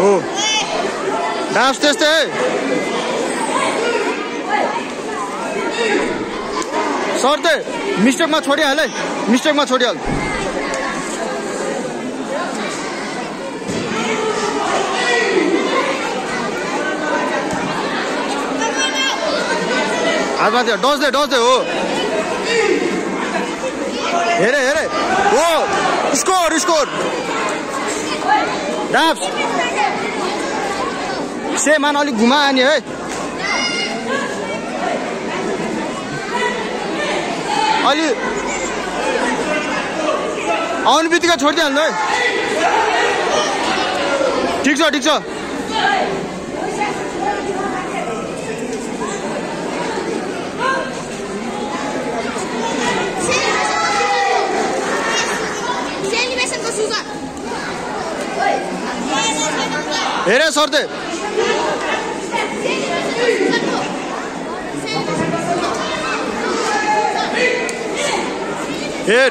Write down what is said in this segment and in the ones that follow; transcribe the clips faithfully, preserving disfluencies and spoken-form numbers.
हो डान्स त्यस्तै सर्दै मिस्टेकमा छोडिहाल है मिस्टेकमा छोडिहाल हातमा त्यो डस्दै डस्दै हो हेरे हेरे हो स्कोर स्कोर डाप्स सेमान अलिक घुमा आनी है अलि आउने बित्तिकै छोडिदिइहाल्नु है ठिक छ ठिक छ हेरे सर्दै हेर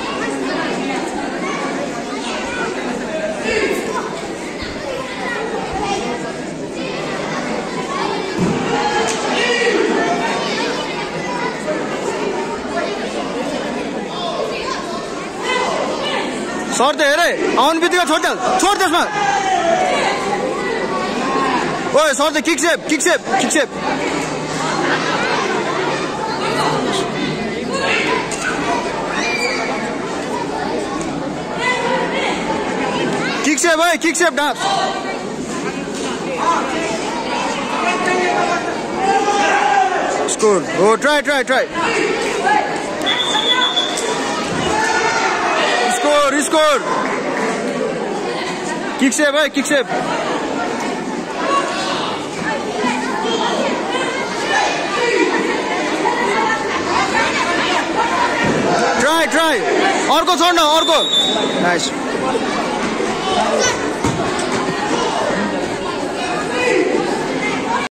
सर्दै हेरे आउनु बित्तिकै छोडिहाल छोड त्यसमा ओए सर्दै kick step kick step kick step kick step है किक सेप डान्स स्कोर हो try try try score score kick step है किक सेप ट्राई ट्राई अर्को छोड्न अर्को नाइस